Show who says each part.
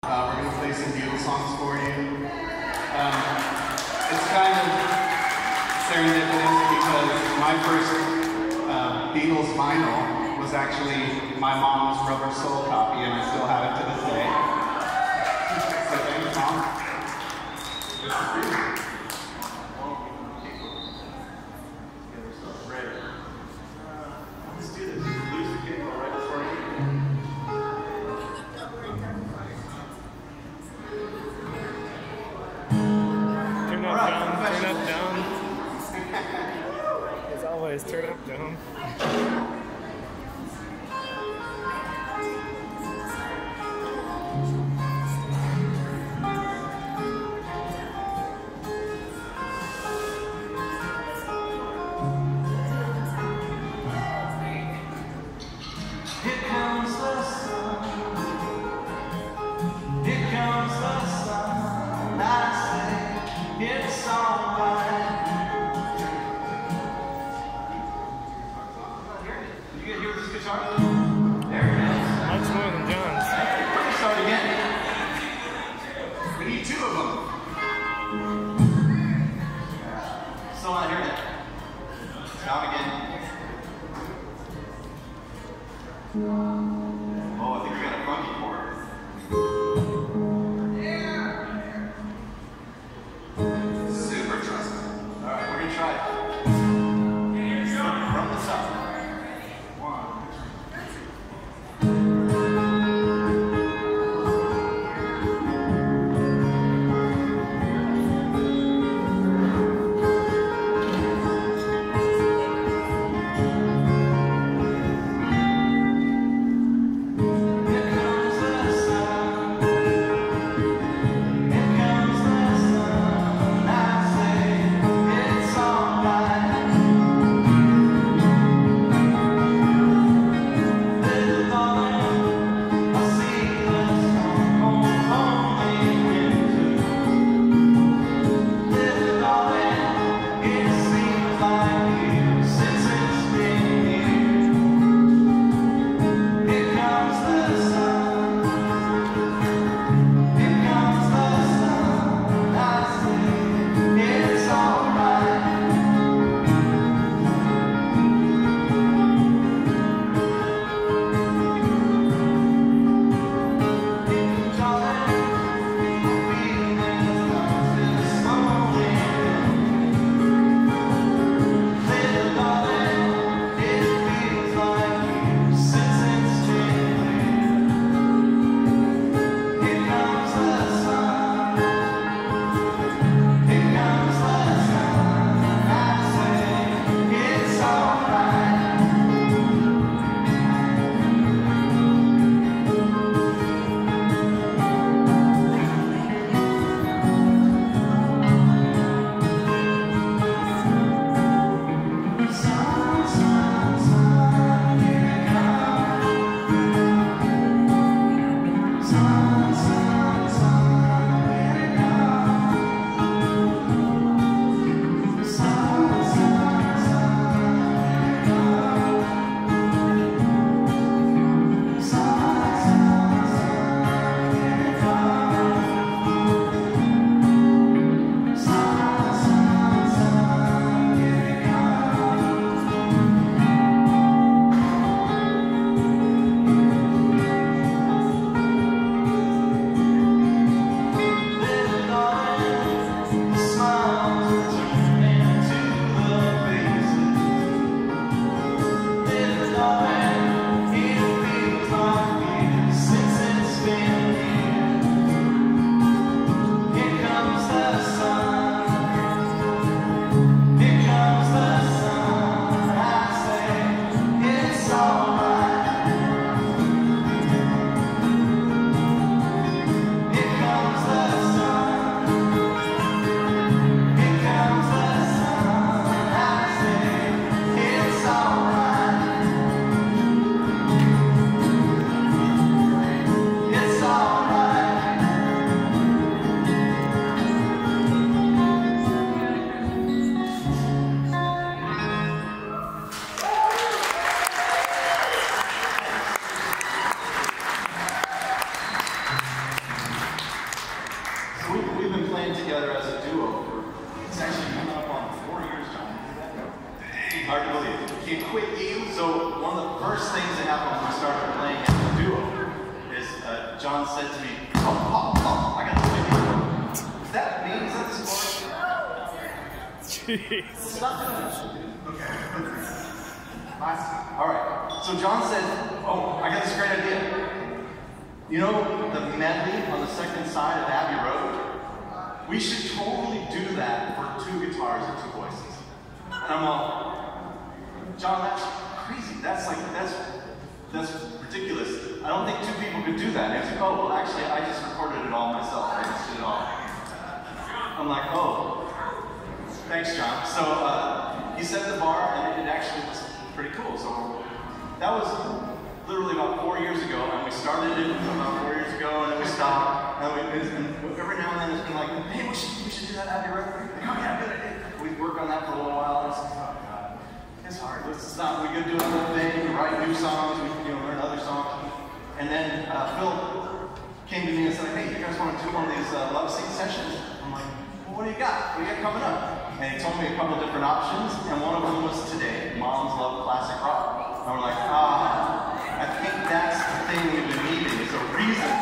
Speaker 1: We're going to play some Beatles songs for you. It's kind of serendipitous because my first Beatles vinyl was actually my mom's Rubber Soul copy, and I still have it to this day. So thanks, Mom. This is for you. Let's do this. Lose the cable right before you.
Speaker 2: Turn up, down, turn up, down. As always, turn up, down.
Speaker 3: Here comes the sun, here comes the sun, I say it's alright.
Speaker 4: quit you. So one of the first things that happened when we started playing as a duo is John said to me, oh, I got to quit you. Is that me? Is that the score?
Speaker 2: Jeez.
Speaker 4: Okay. All right. So John said, oh, I got this great idea. You know the medley on the second side of Abbey Road? We should totally do that for 2 guitars and 2 voices. And I'm all, John, that's crazy. That's ridiculous. I don't think 2 people could do that. And he was like, oh, well, actually, I just recorded it all myself. I just did it all. I'm like, oh, thanks, John. So he set the bar, and it actually was pretty cool. So that was literally about 4 years ago, and we started it about 4 years ago, and then we stopped. And every now and then it's been like, hey, we should do that Abbey Road. Like, oh yeah, good idea. We work on that for a little while, and it's like, oh god, it's hard. It's not. We could do another thing. We write new songs. We learn other songs. And then Phil came to me and said, hey, you guys want to do one of these love seat sessions? I'm like, well, what do you got? What do you got coming up? And he told me a couple different options, and one of them was today, Moms Love Classic Rock. And we're like, I think that's the thing we've been needing, is a reason